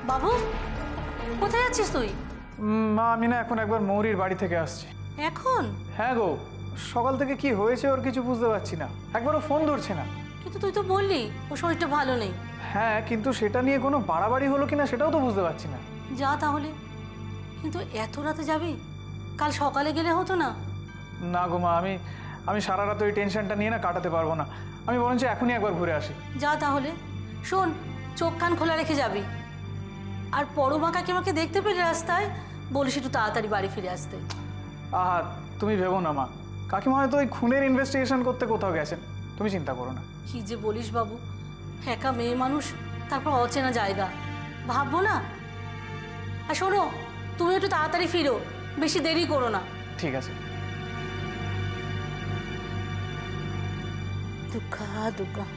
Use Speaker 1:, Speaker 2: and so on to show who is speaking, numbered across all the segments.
Speaker 1: বাবু কোথায় যাচ্ছিস তুই?
Speaker 2: মা আমি না এখন একবার মৌরির বাড়ি থেকে আসছি।
Speaker 1: এখন?
Speaker 2: হ্যাঁ গো, সকাল থেকে কি হয়েছে ওর কিছু বুঝতে পারছি না, একবারও ফোন ধরছে না।
Speaker 1: কিন্তু তুই তো বললি ওর শরীরটা ভালো নেই।
Speaker 2: হ্যাঁ, কিন্তু সেটা নিয়ে কোনো বাড়াবাড়ি হলো কিনা সেটাও তো বুঝতে পারছি না।
Speaker 1: যা তাহলে, কিন্তু এত রাতে যাবি? কাল সকালে গেলে হতো না?
Speaker 2: না গো মা, আমি সারা রাত ওই টেনশনটা নিয়ে না কাটাতে পারবো না। আমি বরঞ্চ এখনই একবার ঘুরে আসি।
Speaker 1: যা তাহলে। শোন, চোখ কান খোলা রেখে যাবি। আর পরমা কাকিমাকে দেখতে পেলে রাস্তায় বলিস একটু তাড়াতাড়ি বাড়ি ফিরে আসতে।
Speaker 2: আহা, তুমি ভেবো না মা, কাকিমা হয়তো ওই খুনের ইনভেস্টিগেশন করতে কোথাও গেছেন, তুমি চিন্তা করো না।
Speaker 1: কি যে বলিস বাবু, একা মেয়ে মানুষ, তারপর অচেনা জায়গা, ভাববো না। আর শোনো, তুমি একটু তাড়াতাড়ি ফিরো, বেশি দেরি করো না।
Speaker 2: ঠিক আছে।
Speaker 1: দুর্গা দুর্গা।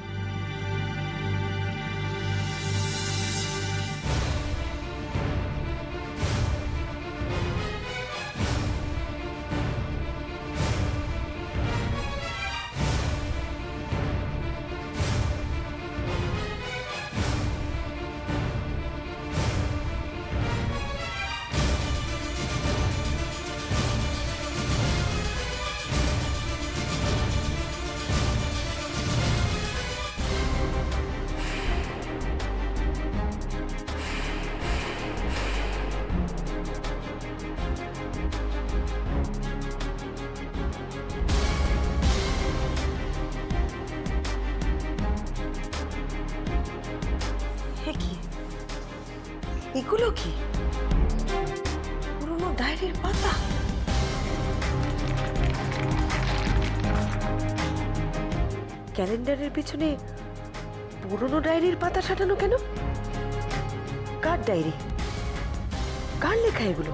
Speaker 3: এগুলো কি? পুরনো ডায়েরির পাতা। ক্যালেন্ডারের পিছনে পুরনো ডায়েরির পাতা সাজানো কেন? কার ডায়েরি? কার লেখা এগুলো?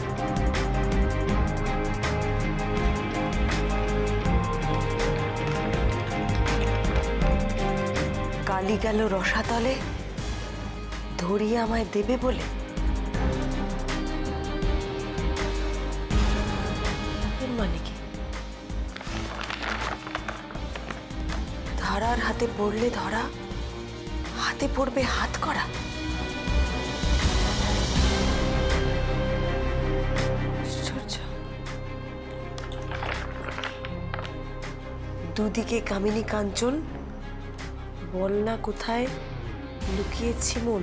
Speaker 3: কালি গেল রসাতলে, ধরিয়ে আমায় দেবে বলে। মানে কি? ধারার হাতে পড়লে ধরা, হাতে পড়বে হাত করা। দুদিকে কামিনী কাঞ্চন, বল না কোথায় লুকিয়েছি মন।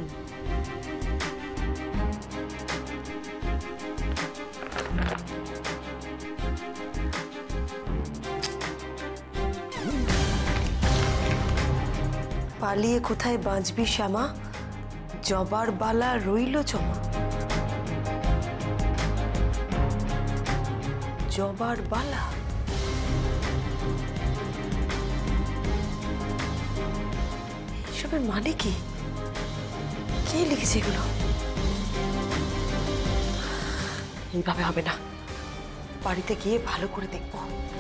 Speaker 3: পালিয়ে কোথায় বাঁচবি শ্যামা, জবার বালা রইল জমা। জবার বালা। এসবের মানে কি? কে লিখেছে এগুলো? এইভাবে হবে না, বাড়িতে গিয়ে ভালো করে দেখবো।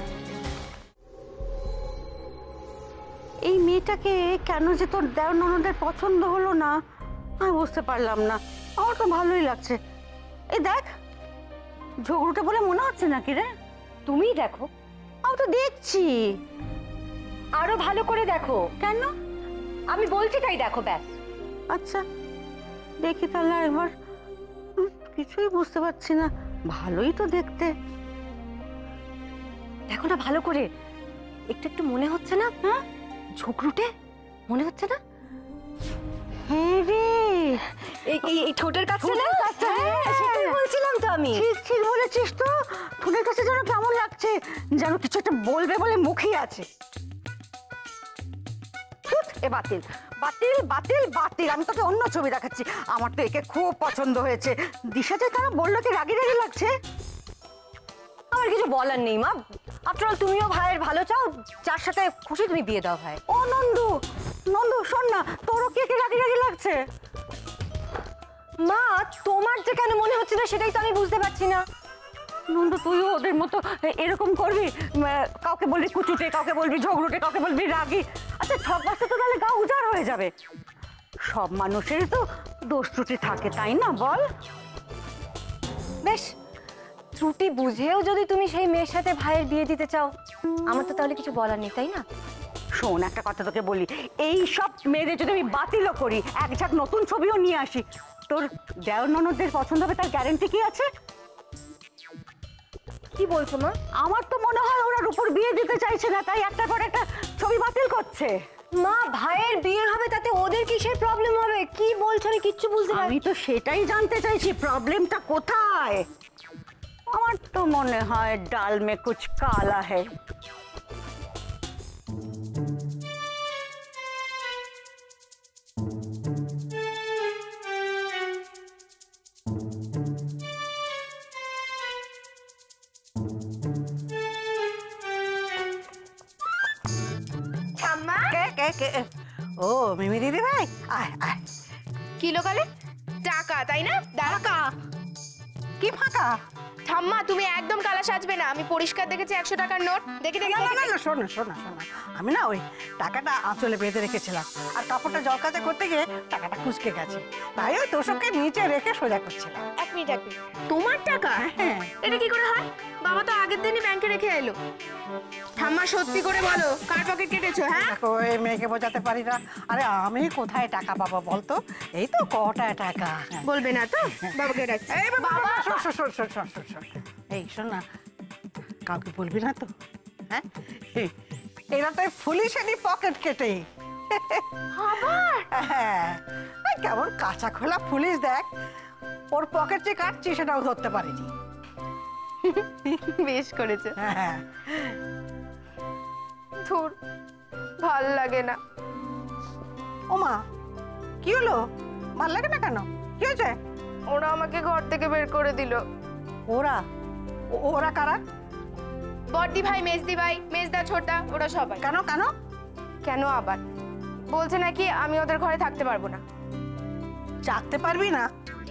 Speaker 4: এই মেয়েটাকে কেন যে তোর দেওর ননদের পছন্দ হলো না আমি বুঝতে পারলাম না। আমার তো ভালোই লাগছে। এই দেখ, ঝগড়ুটা বলে মনে হচ্ছে নাকি রে?
Speaker 5: তুমিই দেখো।
Speaker 4: আমি তো দেখছি।
Speaker 5: আরো ভালো করে দেখো।
Speaker 4: কেন?
Speaker 5: আমি বলছি তাই দেখো, ব্যাস।
Speaker 4: আচ্ছা দেখি তাহলে একবার। কিছুই বুঝতে পারছি না। ভালোই তো দেখতে।
Speaker 5: দেখো না ভালো করে, একটু একটু মনে হচ্ছে না? হ্যাঁ, ঝোঁকরুটে মনে হচ্ছে না?
Speaker 4: হ্যাঁ রে,
Speaker 5: এই ঠোঁটের কাছে না? সেটাই বলছিলাম তো আমি।
Speaker 4: ঠিক ঠিক বলেছিস তো। ঠোঁটের কাছে যেন কেমন লাগছে, যেন কিছু একটা বলবে বলে মুখই আছে। এ বাতিল বাতিল বাতিল বাতিল। আমি তোকে অন্য ছবি দেখাচ্ছি। আমার তো একে খুব পছন্দ হয়েছে। দিশা যে কেন বললো কি রাগি রাগি লাগছে?
Speaker 5: আমার কিছু বলার নেই মা। আফটার অল তুমিও ভাইয়ের ভালো চাও, যার সাথে খুশি তুমি বিয়ে দাও ভাই।
Speaker 4: ও নন্দু, নন্দু শোন না, তোরও কি একে রাগি রাগি লাগছে?
Speaker 5: মা তোমার যে কেন মনে হচ্ছে না সেটাই তো আমি বুঝতে পারছি না।
Speaker 4: নন্দু তুইও ওদের মতো এরকম করবি? কাউকে বলবি কুচুটে, কাউকে বলবি ঝগড়ুটে, কাউকে বলবি রাগি। আচ্ছা সব বাচ্চা তো তাহলে গা উজাড় হয়ে যাবে। সব মানুষেরই তো দোষ ত্রুটি থাকে, তাই না বল?
Speaker 5: বেশ, ত্রুটি বুঝেও যদি তুমি সেই মেয়ের সাথে ভাইয়ের বিয়ে দিতে চাও, আমার তো তাহলে কিছু বলার নেই, তাই না?
Speaker 4: শোন একটা কথা তোকে বলি, এই সব মেয়েদের যদি আমি বাতিলও করি, এক ঝাঁক নতুন ছবিও নিয়ে আসি, তোর দেওর ননদদের পছন্দ হবে তার গ্যারেন্টি কি আছে?
Speaker 5: কি বলছো মা?
Speaker 4: আমার তো মনে হয় ওরা রূপর বিয়ে দিতে চাইছে না, তাই একটার পর একটা ছবি বাতিল করছে।
Speaker 5: মা ভাইয়ের বিয়ে হবে তাতে ওদের কিসের প্রবলেম হবে? কি বলছো আমি কিচ্ছু বুঝতে পারি।
Speaker 4: আমি তো সেটাই জানতে চাইছি, প্রবলেমটা কোথায়? আমার তো মনে হয় ডাল মে কুছ কালা হ্যায়।
Speaker 6: ও মিমি দিদি ভাই, আয় আয়।
Speaker 7: কি লোকালে টাকা, তাই না? টাকা
Speaker 6: কি ফাঁকা?
Speaker 7: ঠাম্মা তুমি একদম কালা সাজবে না। আমি পরিষ্কার দেখেছি 100 টাকার নোট। দেখে দেখে
Speaker 6: না না শোনো শোনো শোনো, আমি না ওই টাকাটা আঁচলে বেঁধে রেখেছিলাম, আর কাপড়টা জল কাচা করতে গিয়ে টাকাটা কুচকে গেছে, তাই ওই তোষকের নিচে রেখে সোজা করছিলাম।
Speaker 7: এক মিনিট। তোমার টাকা?
Speaker 6: হ্যাঁ।
Speaker 7: এটা কি করে হয়? বাবা তো আগের দিনই ব্যাংকে রেখে এলো। ঠাম্মা সত্যি করে বলো, কার পকেট কেটেছো? হ্যাঁ
Speaker 6: দেখো এই মেয়েকে বোঝাতে পারি না। আরে আমি কোথায় টাকা পাবো বলতো? এই তো কটা টাকা।
Speaker 7: বলবে না তো? বাবাকে ডাকছি।
Speaker 6: এই বাবা, শোন শোন শোন শোন শোন শোন শোন। এই শোন না, কাউকে বলবি না তো? হ্যাঁ, এরা তো পুলিশেরই পকেট কেটে। হ্যাঁ, কেমন কাঁচা খোলা পুলিশ, দেখ ওর পকেট যে কাটছি সেটাও ধরতে পারিনি।
Speaker 7: বেশ করেছে।
Speaker 6: হ্যাঁ,
Speaker 7: ধুর, ভাল লাগে না।
Speaker 6: ওমা কি হলো? ভাল লাগে না কেন? কি হয়েছে?
Speaker 7: ওরা আমাকে ঘর থেকে বের করে দিল।
Speaker 6: ওরা? ওরা কারা?
Speaker 7: বড়দি ভাই, মেজদি ভাই, মেজদা, ছোটদা, ওরা সবাই।
Speaker 6: কেন কেন?
Speaker 7: কেন আবার? বলছে নাকি আমি ওদের ঘরে থাকতে পারবো না।
Speaker 6: চাকতে পারবি না?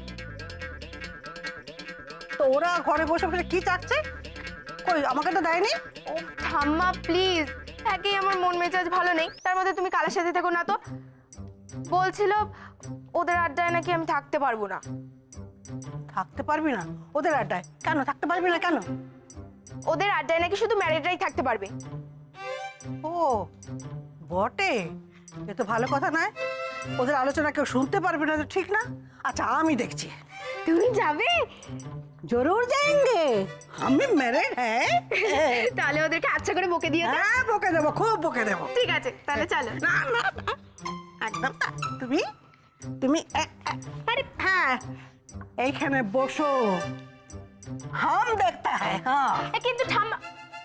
Speaker 6: তো ওরা ঘরে বসে বসে কি চাচ্ছে? কই আমাকে তো দেয়নি।
Speaker 7: ও ঠাম্মা প্লিজ, একেই আমার মন মেজাজ ভালো নেই, তার মধ্যে তুমি কালার সাথে থেকো না তো। বলছিল ওদের আড্ডায় নাকি আমি থাকতে পারবো না।
Speaker 6: থাকতে পারবি না ওদের আড্ডায়? কেন থাকতে পারবি না কেন?
Speaker 7: ওদের আড্ডায় নাকি শুধু ম্যারিডরাই থাকতে পারবে।
Speaker 6: ও বটে, এ তো ভালো কথা নয়। ওদের আলোচনা কেউ শুনতে পারবে না তো ঠিক না। আচ্ছা আমি দেখছি।
Speaker 7: তুমি যাবে?
Speaker 6: জরুর যাएंगे, আমি ম্যারিড। হ্যাঁ,
Speaker 7: তাহলে ওদেরকে আচ্ছা করে বকে দিও তো।
Speaker 6: হ্যাঁ বকে দেবো, খুব বকে দেবো।
Speaker 7: ঠিক আছে, তাহলে চলো।
Speaker 6: না না না, একদম না। তুমি তুমি আরে হ্যাঁ এইখানে বসো, হাম দেখতা হ্যায়। হ্যাঁ
Speaker 7: কিন্তু ঠাম্মা,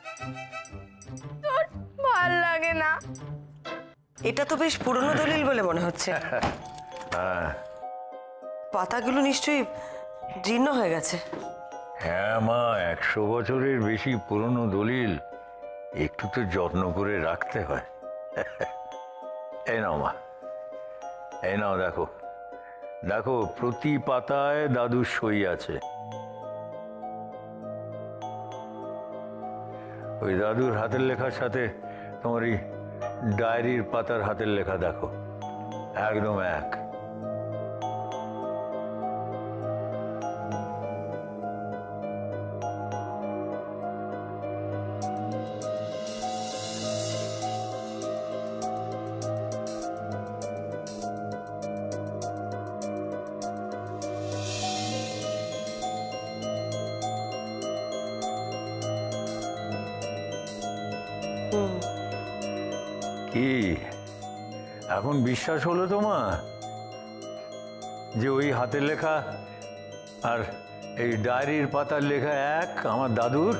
Speaker 7: তোর ভাল লাগে না।
Speaker 3: এটা তো বেশ পুরনো দলিল বলে মনে হচ্ছে। পাতাগুলো নিশ্চয়ই জীর্ণ হয়ে গেছে।
Speaker 8: হ্যাঁ মা, 100 বছরের বেশি পুরনো দলিল, একটু তো যত্ন করে রাখতে হয়। এই নাও মা, এই নাও, দেখো দেখো, প্রতি পাতায় দাদুর সই আছে। ওই দাদুর হাতের লেখার সাথে তোমার এই ডায়েরির পাতার হাতের লেখা দেখো, একদম এক। কি এখন বিশ্বাস হলো তোমার যে ওই হাতের লেখা আর এই ডায়েরির পাতার লেখা এক, আমার দাদুর?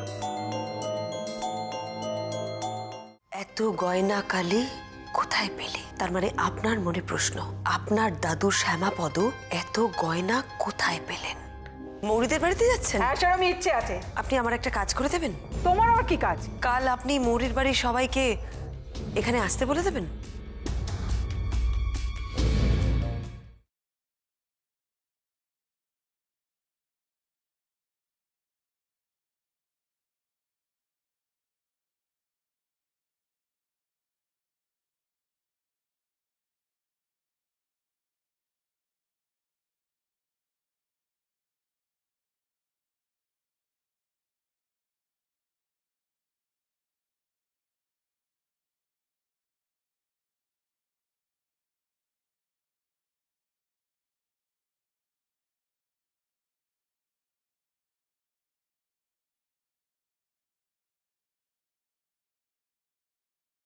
Speaker 3: এত গয়না কালি কোথায় পেলে? তার মানে আপনার মনে প্রশ্ন, আপনার দাদু শ্যামাপদ এত গয়না কোথায় পেলেন? মৌরিদের বাড়িতে যাচ্ছেন?
Speaker 6: হ্যাঁ স্যার, আমি ইচ্ছে আছে।
Speaker 3: আপনি আমার একটা কাজ করে দেবেন?
Speaker 6: তোমার আর কি কাজ?
Speaker 3: কাল আপনি মৌরির বাড়ির সবাইকে এখানে আসতে বলে দেবেন।